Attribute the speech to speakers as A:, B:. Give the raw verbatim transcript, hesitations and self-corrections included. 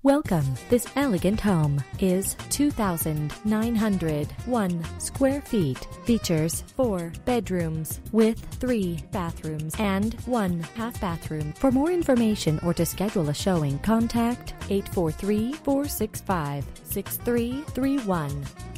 A: Welcome. This elegant home is two thousand nine hundred one square feet. Features four bedrooms with three bathrooms and one half bathroom. For more information or to schedule a showing, contact eight four three, four six five, six three three one.